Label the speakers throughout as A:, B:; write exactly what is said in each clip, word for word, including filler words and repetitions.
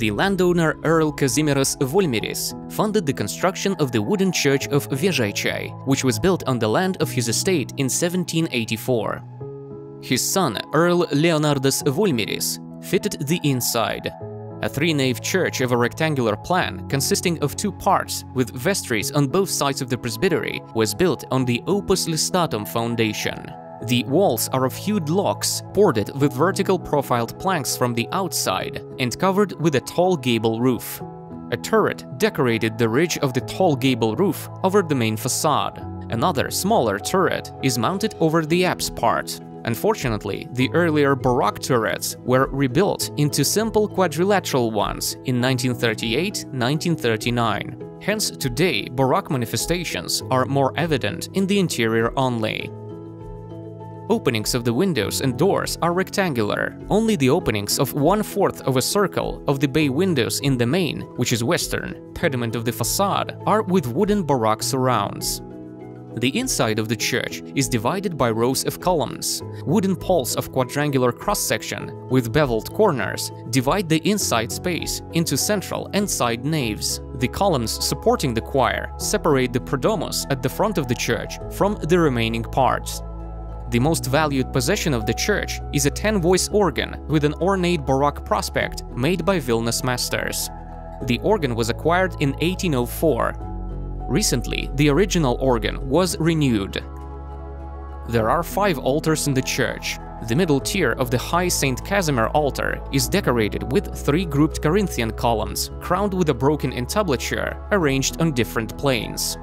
A: The landowner Earl Kazimieras Volmeris funded the construction of the wooden church of Vieżajczai, which was built on the land of his estate in seventeen eighty-four. His son Earl Leonardas Volmeris fitted the inside. A three-nave church of a rectangular plan, consisting of two parts with vestries on both sides of the presbytery, was built on the Opus Listatum foundation. The walls are of hewed logs, boarded with vertical profiled planks from the outside and covered with a tall gable roof. A turret decorated the ridge of the tall gable roof over the main facade. Another, smaller turret is mounted over the apse part. Unfortunately, the earlier Baroque turrets were rebuilt into simple quadrilateral ones in nineteen thirty-eight to nineteen thirty-nine. Hence, today Baroque manifestations are more evident in the interior only. Openings of the windows and doors are rectangular. Only the openings of one-fourth of a circle of the bay windows in the main, which is western, pediment of the facade, are with wooden Baroque surrounds. The inside of the church is divided by rows of columns. Wooden poles of quadrangular cross-section with beveled corners divide the inside space into central and side naves. The columns supporting the choir separate the prodomus at the front of the church from the remaining parts. The most valued possession of the church is a ten-voice organ with an ornate Baroque prospect made by Vilnius masters. The organ was acquired in eighteen oh four. Recently, the original organ was renewed. There are five altars in the church. The middle tier of the high Saint Casimir altar is decorated with three grouped Corinthian columns, crowned with a broken entablature arranged on different planes.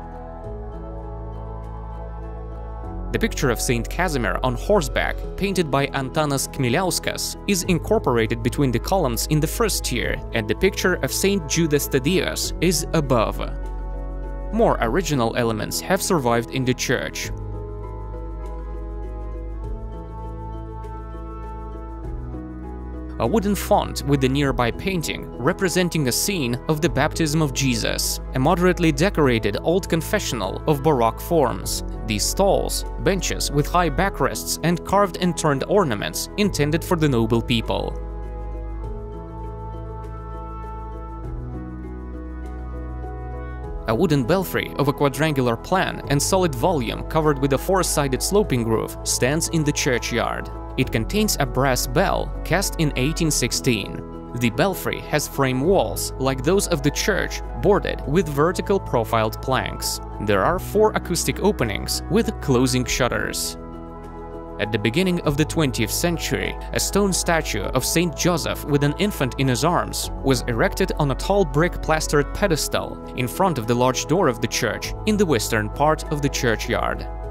A: The picture of Saint Casimir on horseback, painted by Antanas Kmieliauskas, is incorporated between the columns in the first tier, and the picture of Saint Judas Thaddeus is above. More original elements have survived in the church. A wooden font with the nearby painting representing a scene of the baptism of Jesus, a moderately decorated old confessional of Baroque forms. These stalls, benches with high backrests and carved and turned ornaments intended for the noble people. A wooden belfry of a quadrangular plan and solid volume covered with a four-sided sloping roof stands in the churchyard. It contains a brass bell cast in eighteen sixteen. The belfry has frame walls, like those of the church, boarded with vertical profiled planks. There are four acoustic openings with closing shutters. At the beginning of the twentieth century, a stone statue of Saint Joseph with an infant in his arms was erected on a tall brick plastered pedestal in front of the large door of the church in the western part of the churchyard.